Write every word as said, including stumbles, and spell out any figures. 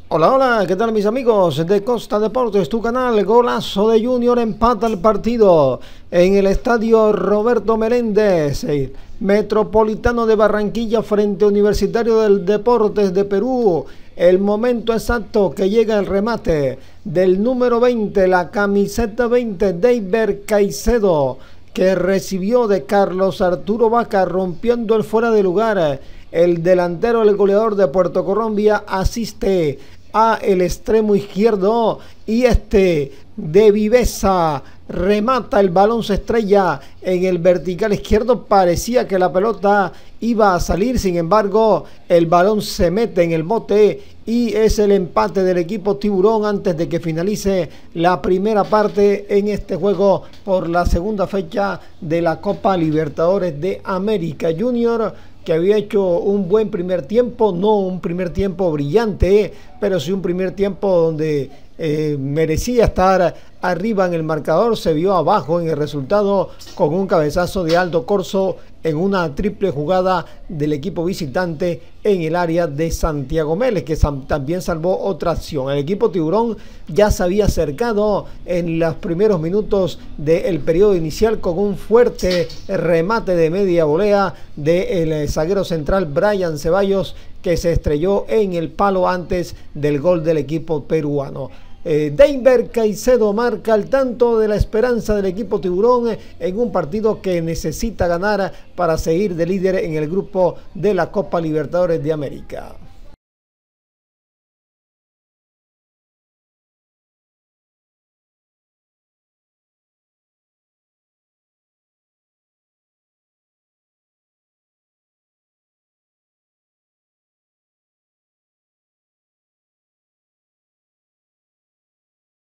Hola, hola, ¿qué tal mis amigos de Costa Deportes, tu canal? Golazo de Junior, empata el partido en el estadio Roberto Meléndez, eh, Metropolitano de Barranquilla frente a Universitario del Deportes de Perú. El momento exacto que llega el remate del número veinte, la camiseta veinte, Deiber Caicedo, que recibió de Carlos Arturo Vaca rompiendo el fuera de lugar. El delantero, el goleador de Puerto Colombia, asiste a el extremo izquierdo y este de viveza remata el balón, se estrella en el vertical izquierdo. Parecía que la pelota iba a salir, sin embargo el balón se mete en el bote y es el empate del equipo tiburón antes de que finalice la primera parte en este juego por la segunda fecha de la Copa Libertadores de América. Junior, que había hecho un buen primer tiempo, no un primer tiempo brillante, pero sí un primer tiempo donde eh, merecía estar arriba en el marcador, se vio abajo en el resultado con un cabezazo de Aldo Corzo en una triple jugada del equipo visitante en el área de Santiago Mélez, que también salvó otra acción. El equipo tiburón ya se había acercado en los primeros minutos del periodo inicial con un fuerte remate de media volea del zaguero central Brian Ceballos, que se estrelló en el palo antes del gol del equipo peruano. Eh, Deiber Caicedo marca el tanto de la esperanza del equipo tiburón en un partido que necesita ganar para seguir de líder en el grupo de la Copa Libertadores de América.